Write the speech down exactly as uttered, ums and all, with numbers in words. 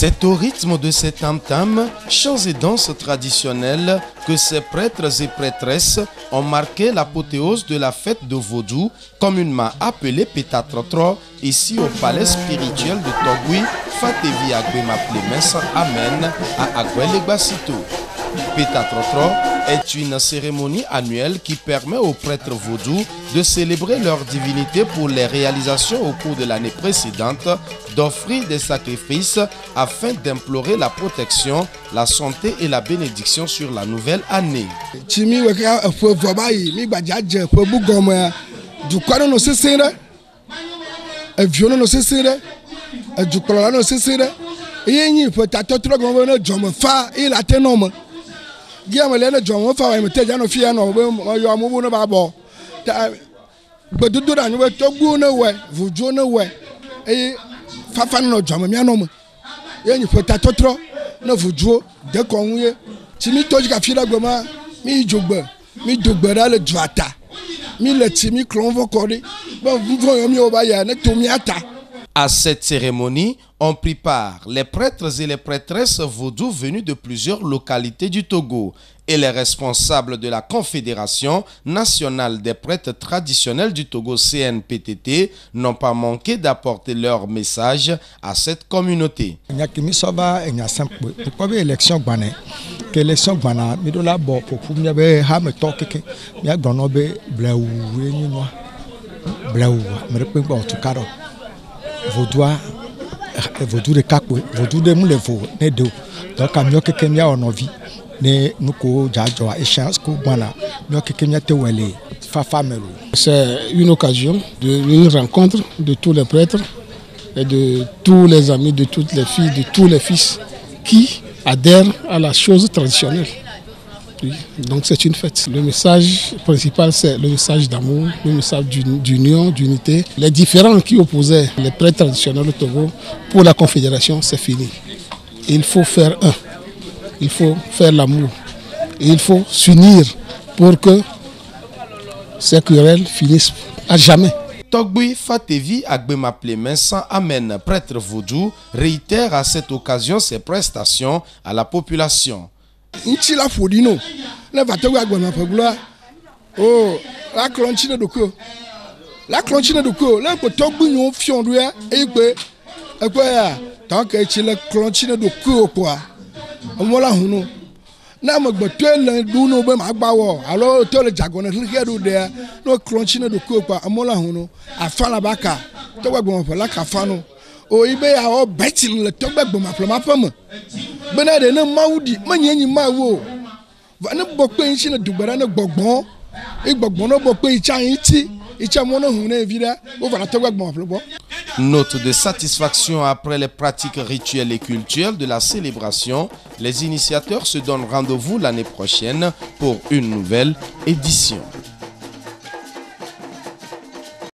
C'est au rythme de cet tam-tam, chants et danses traditionnelles que ces prêtres et prêtresses ont marqué l'apothéose de la fête de Vodou, communément appelée Pétatrotro, ici au palais spirituel de Togui, Fatevi Agbema Plemens, Amen, à Aguelegbasito. Pétatrotro est une cérémonie annuelle qui permet aux prêtres vaudous de célébrer leur divinité pour les réalisations au cours de l'année précédente, d'offrir des sacrifices afin d'implorer la protection, la santé et la bénédiction sur la nouvelle année. Guillaume John fa me te jano fia no yo amubu no ba bo ta gbedudu da nwe togbu no we vujo no we e fa fa no jamo mi anom ye ni fota totro no vujo de konwe ti mi toji ka fira gboma mi jogbe mi jogbe da le juata mi le ti mi klonvo kori bon vujo yo mi o ba ya ne to mi ata. À cette cérémonie, ont pris part les prêtres et les prêtresses vaudous venus de plusieurs localités du Togo et les responsables de la Confédération nationale des prêtres traditionnels du Togo C N P T T n'ont pas manqué d'apporter leur message à cette communauté. Vaudois, vaudou de Kakwe, vaudou de Moulevo, ne do. Donc, à mieux que Kenya en vie, ne nous ko jajoa échange ko bana, mieux que Kenya te wele, fafamelo. C'est une occasion d'une rencontre de tous les prêtres et de tous les amis, de toutes les filles, de tous les fils qui adhèrent à la chose traditionnelle. Oui. Donc c'est une fête. Le message principal, c'est le message d'amour, le message d'union, d'unité. Les différends qui opposaient les prêtres traditionnels au Togo pour la Confédération, c'est fini. Il faut faire un. Il faut faire l'amour. Il faut s'unir pour que ces querelles finissent à jamais. Togui Fatevi Agbema Plemens, Amen, prêtre vaudou, réitère à cette occasion ses prestations à la population. Nti la fodino na vatawa agbama pagula oh la clonchine de ko la clonchine de ko la ko togbu nyon fiondu ya e pe e pe ya tant que ti la clonchine de ko quoi omola hunu na mo gbo to le du no be ma gba wo alo to le jagona ke do de no clonchine de ko quoi omola hunu afala baka to gba gbon fa la ka fanu o ibe ya o betin le to gba gbon ma fama benade ne maudi manyenyi mawo va ne bokpe nchi ne dugbara ne gbogbon e gbogbon no bokpe icha yiti icha mo no hu na evira o va na to gbogbon aflobo. Note de satisfaction après les pratiques rituelles et culturelles de la célébration, les initiateurs se donnent rendez-vous l'année prochaine pour une nouvelle édition.